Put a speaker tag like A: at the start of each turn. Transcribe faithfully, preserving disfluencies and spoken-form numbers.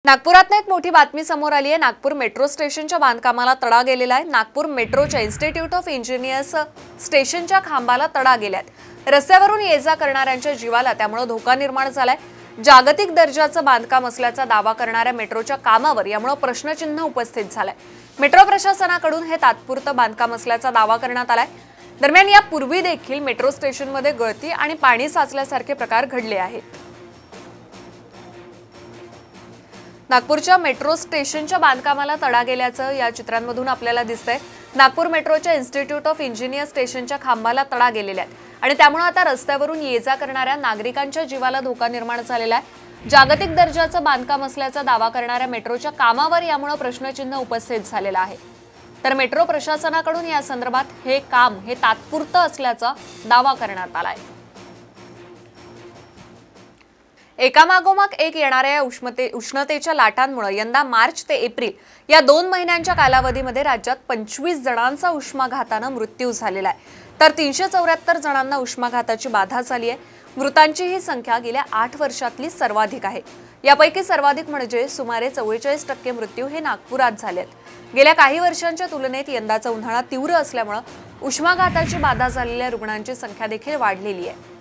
A: नागपुरातनं एक मोठी बातमी समोर आली आहे। नागपूर मेट्रो स्टेशनच्या बांधकामाला तडा गेलेला आहे। नागपूर मेट्रोच्या इन्स्टिट्यूट ऑफ इंजिनियर्स स्टेशनच्या खांबाला तडा गेलाय। रस्त्यावरून ये-जा करणाऱ्यांच्या जीवाला त्यामुळे धोका निर्माण झालाय। जागतिक दर्जाचं बांधकाम असल्याचा दावा करणाऱ्या मेट्रोच्या कामावर यामुळे प्रश्नचिन्ह उपस्थित झालंय। मेट्रो प्रशासनाकडून हे तात्पुरतं बांधकाम असल्याचा दावा करण्यात आलाय। दरम्यान यापूर्वी देखील मेट्रो स्टेशनमध्ये गळती आणि पाणी साचल्यासारखे प्रकार घडले आहेत। नागपूरच्या मेट्रो स्टेशनच्या बांधकामाला तडा गेल्याचं या चित्रांमधून आपल्याला दिसतंय। नागपूर मेट्रोच्या इन्स्टिट्यूट ऑफ इंजिनियर स्टेशनच्या खांबाला तडा गेलेला आहे आणि त्यामुळे आता रस्त्यावरून ये-जा करणाऱ्या नागरिकांच्या जीवाला धोका निर्माण झालेला आहे। जागतिक दर्जाचं बांधकाम असल्याचा दावा करणाऱ्या मेट्रोच्या कामावर यामुळे प्रश्नचिन्ह उपस्थित झालेलं आहे। तर मेट्रो प्रशासनाकडून या संदर्भात हे काम हे तात्पुरतं असल्याचा दावा करण्यात आलाय। एकामागोमाग एक येणाऱ्या या उष्णते उष्णतेच्या लाटांमुळे यंदा मार्च ते एप्रिल या दोन महिन्यांच्या कालावधीमध्ये राज्यात पंचवीस जणांचा उष्माघाताने मृत्यू झालेला आहे, तर तीनशे चौऱ्याहत्तर जणांना उष्माघाताची बाधा झाली आहे। मृतांची ही संख्या गेल्या आठ वर्षातली सर्वाधिक आहे। यापैकी सर्वाधिक म्हणजे सुमारे चव्वेचाळीस टक्के मृत्यू हे नागपुरात झालेत। गेल्या काही वर्षांच्या तुलनेत यंदाचा उन्हाळा तीव्र असल्यामुळे उष्माघाताची बाधा झालेल्या रुग्णांची संख्या देखील वाढलेली आहे।